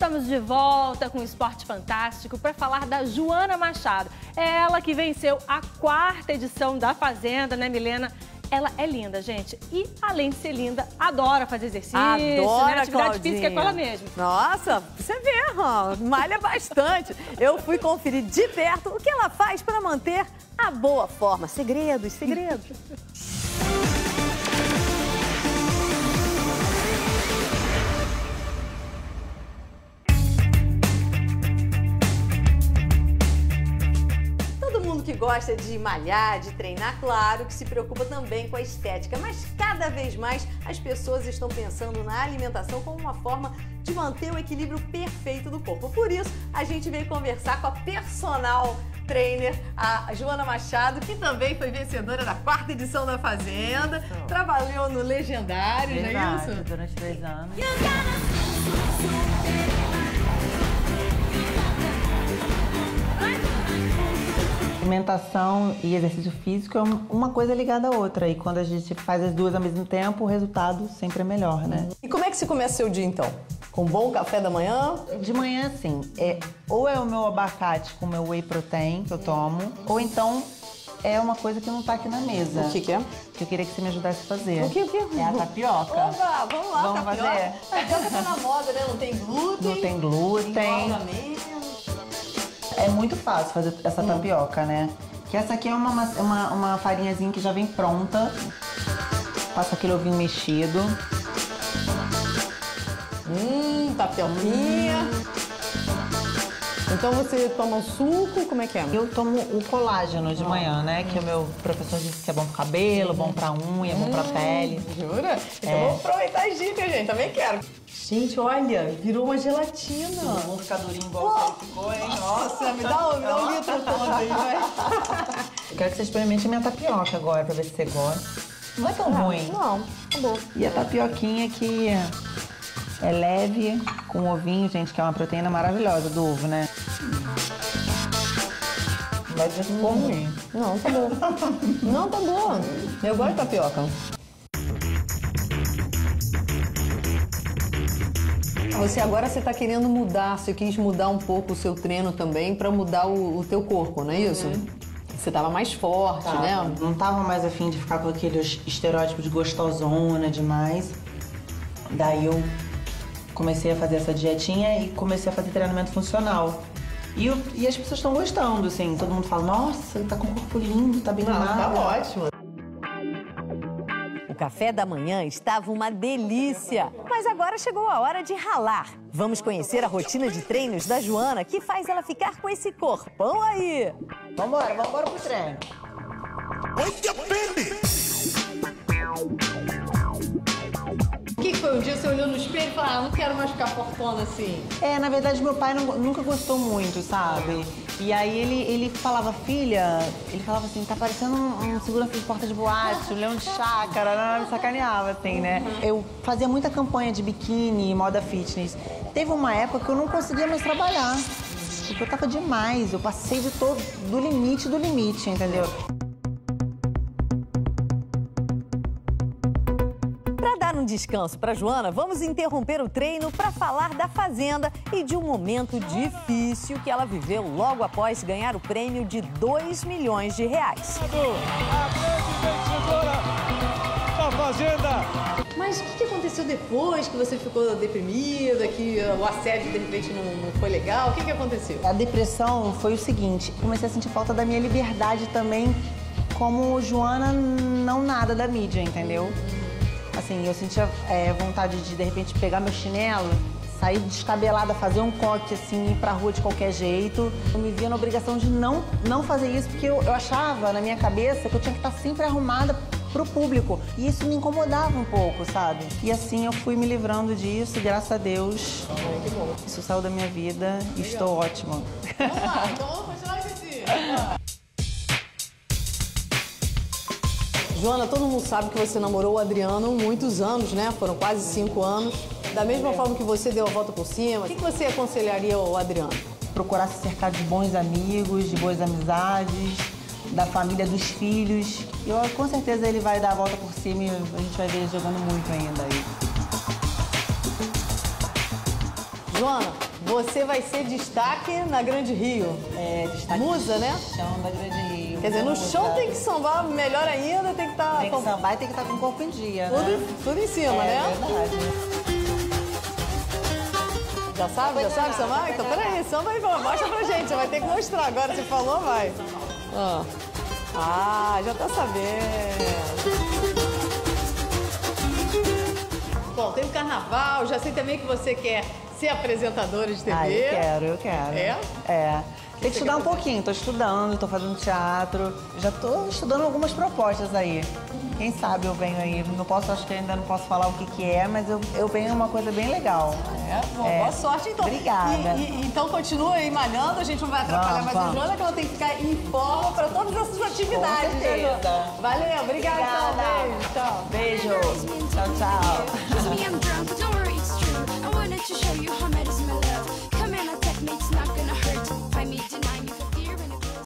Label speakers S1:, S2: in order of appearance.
S1: Estamos de volta com o Esporte Fantástico para falar da Joana Machado. É ela que venceu a 4ª edição da Fazenda, né, Milena? Ela é linda, gente. E, além de ser linda, adora fazer exercício,
S2: adora,
S1: né? Atividade
S2: Claudinha.
S1: física é com ela mesma.
S2: Nossa, você vê, malha bastante. Eu fui conferir de perto o que ela faz para manter a boa forma. Segredos. Que gosta de malhar, de treinar, claro que se preocupa também com a estética, mas cada vez mais as pessoas estão pensando na alimentação como uma forma de manter o equilíbrio perfeito do corpo. Por isso, a gente veio conversar com a personal trainer, a Joana Machado, que também foi vencedora da 4ª edição da Fazenda, trabalhou no Legendário, não é isso?
S3: Durante 3 anos. Alimentação e exercício físico é uma coisa ligada à outra. E quando a gente faz as duas ao mesmo tempo, o resultado sempre é melhor, né?
S2: E como é que se começa o seu dia, então? Com um bom café da manhã?
S3: De manhã, assim, ou é o meu abacate com o meu whey protein que eu tomo, ou então é uma coisa que não tá aqui na mesa.
S2: O que é?
S3: Que eu queria que você me ajudasse a fazer.
S2: O que?
S3: É a tapioca.
S2: Oba, vamos lá,
S3: Vamos
S2: tapioca.
S3: fazer?
S2: Tapioca tá na moda, né? Não tem glúten.
S3: Não tem glúten. É muito fácil fazer essa tapioca, né? Que essa aqui é uma farinhazinha que já vem pronta. Passa aquele ovinho mexido.
S2: Tapioquinha. Então você toma o suco, como é que é?
S3: Eu tomo o colágeno de manhã, né? Que o meu professor disse que é bom pro cabelo, bom pra unha, bom pra pele.
S2: Jura? Então vou aproveitar as dicas, gente. Também quero. Gente, olha, virou uma gelatina.
S3: Vamos ficar durinho igual você ficou, hein?
S2: Nossa, me dá um litro todo aí, vai.
S3: Eu quero que você experimente a minha tapioca agora, pra ver se você gosta. Não é tão ruim.
S2: Não, tá bom.
S3: E a tapioquinha que é leve, com ovinho, gente, que é uma proteína maravilhosa do ovo, né? Não vai dizer que ficou ruim.
S2: Não, tá bom. Não, tá bom. Eu gosto de tapioca. Agora você tá querendo mudar, você quis mudar um pouco o seu treino também pra mudar o teu corpo, não é isso? Você tava mais forte, né?
S3: Não tava mais afim de ficar com aquele estereótipo de gostosona demais. Daí eu comecei a fazer essa dietinha e comecei a fazer treinamento funcional. E as pessoas estão gostando, assim. Todo mundo fala, nossa, tá com um corpo lindo, tá bem magra.
S2: Tá ótimo. O café da manhã estava uma delícia, mas agora chegou a hora de ralar. Vamos conhecer a rotina de treinos da Joana, que faz ela ficar com esse corpão aí.
S3: Vambora pro treino.
S2: O que foi? Um dia você olhou no espelho e falou, não quero mais ficar fortona assim.
S3: Na verdade, meu pai nunca gostou muito, sabe? E aí ele falava, filha, ele falava assim, tá parecendo um segurança de porta de boate, um leão de chácara, me sacaneava, assim, né? Eu fazia muita campanha de biquíni, moda fitness. Teve uma época que eu não conseguia mais trabalhar, porque eu tava demais, eu passei do limite, entendeu?
S2: Para dar um descanso para Joana, vamos interromper o treino para falar da Fazenda e de um momento difícil que ela viveu logo após ganhar o prêmio de R$2 milhões.
S4: A grande vencedora da Fazenda!
S2: Mas o que aconteceu depois que você ficou deprimida, que o assédio de repente não foi legal? O que aconteceu?
S3: A depressão foi o seguinte, comecei a sentir falta da minha liberdade também, como Joana não nada da mídia, entendeu? Assim, eu sentia vontade de repente, pegar meu chinelo, sair descabelada, fazer um coque, assim, ir pra rua de qualquer jeito. Eu me via na obrigação de não fazer isso, porque eu achava, na minha cabeça, que eu tinha que estar sempre arrumada pro público. E isso me incomodava um pouco, sabe? E assim, eu fui me livrando disso e, graças a Deus, isso saiu da minha vida e estou ótima.
S2: Vamos lá, então vamos continuar assim. Joana, todo mundo sabe que você namorou o Adriano muitos anos, né? Foram quase 5 anos. Da mesma forma que você deu a volta por cima, o que você aconselharia ao Adriano?
S3: Procurar se cercar de bons amigos, de boas amizades, da família, dos filhos. Eu, com certeza ele vai dar a volta por cima e a gente vai ver ele jogando muito ainda aí.
S2: Joana, Você vai ser destaque na Grande Rio.
S3: É, destaque
S2: Musa, né?
S3: Chão da Grande Rio.
S2: Quer dizer, no
S3: Musa.
S2: chão tem que sambar, melhor ainda, tem que estar...
S3: Tem que sambar e tem que estar com o corpo em dia, né?
S2: Tudo em cima, né?
S3: É verdade.
S2: Já sabe sambar? Então, peraí, samba aí, mostra pra gente, você vai ter que mostrar agora, você falou, vai. Ah, já tá sabendo. Bom, tem o carnaval, já sei também que você quer ser apresentadora de TV.
S3: Ah, eu quero.
S2: É?
S3: É. Tem que estudar um pouquinho, tô estudando, tô fazendo teatro, já tô estudando algumas propostas aí. Quem sabe eu venho aí, acho que ainda não posso falar o que é, mas eu venho uma coisa bem legal.
S2: Bom, boa sorte então.
S3: Obrigada.
S2: Então continua aí malhando, a gente não vai atrapalhar mais a Joana, que ela tem que ficar em forma para todas essas atividades.
S3: Com certeza.
S2: Valeu, obrigada. Então,
S3: Beijo. Tchau, tchau.
S5: Trust me, I'm drunk, but don't worry, it's true. I wanted to show you how medicine my love.